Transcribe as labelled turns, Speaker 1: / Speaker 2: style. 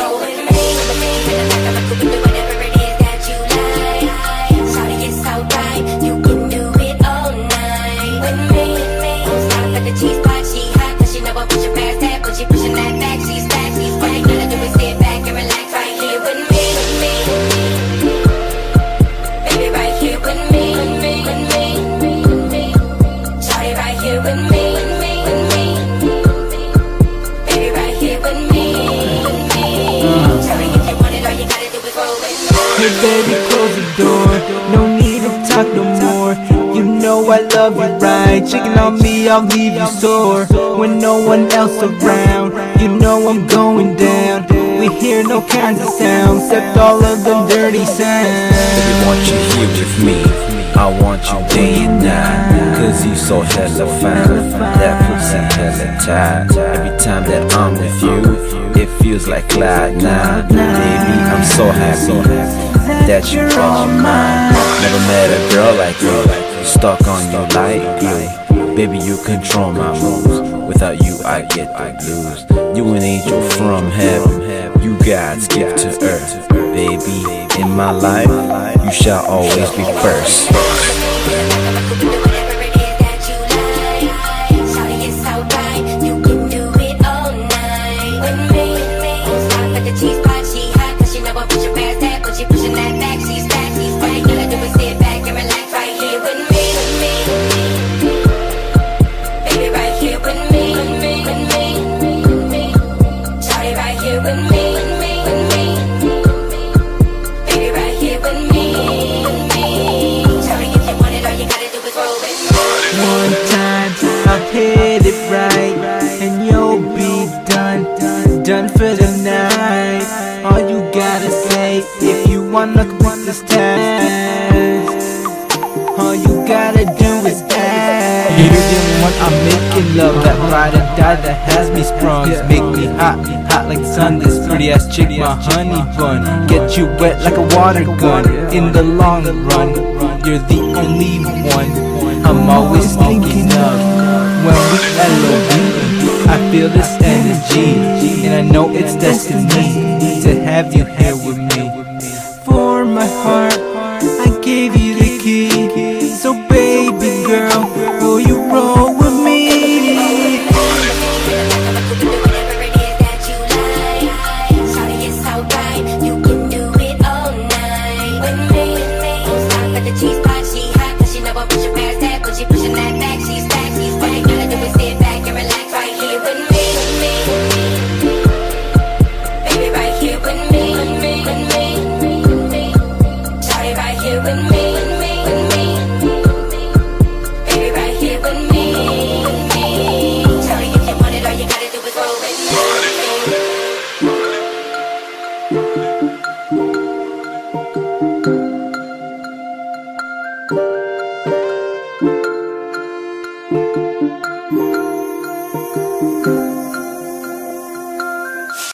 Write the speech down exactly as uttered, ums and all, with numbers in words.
Speaker 1: roll with me. In the back of my coupe and do whatever it is that you like. Shawty, it's alright, you can do it all night with me. Don't stop at the G-spot, she hot, cause she know I push her past that, but she pushing that back, she's back, she's back. Gotta do is sit back and relax right here with me, with me. Baby, right here with me, with me, with me. Shawty, right here with me, with me, with me. Baby, right here with me, with me. Shawty, if you want it, all you gotta do is roll with me.
Speaker 2: Hey baby, close the door, no need to talk no more. You know I love you right, checking on me I'll leave you sore. When no one else around, you know I'm going down. We hear no kinds of sounds, except all of them dirty sounds.
Speaker 3: Baby, want you here with me, I want you day and night. Cause you so hella fine, that pussy hella tight. Every time that I'm with you, it feels like cloud nine. Baby, I'm so happy that you're all mine. Never met a girl like you, stuck on your light glue. Baby, you control my moves, without you I get the blues. You an angel from heaven, you God's gift to earth. Baby, in my life, you shall always be first.
Speaker 2: One time I'll hit it right, and you'll be done, done for the night. All you gotta say if you wanna quit this test, all you gotta do is ask. You're the one I'm making love, that ride or die that has me sprung. Make me hot, hot like the sun. This pretty ass chick, my honey bun, get you wet like a water gun. In the long run, you're the only one I'm always thinking of. When we L O V, I feel this energy, and I know it's destiny to have you here with me. For my heart, I gave you the key, so baby girl, will you roll with me?
Speaker 1: Roll with me.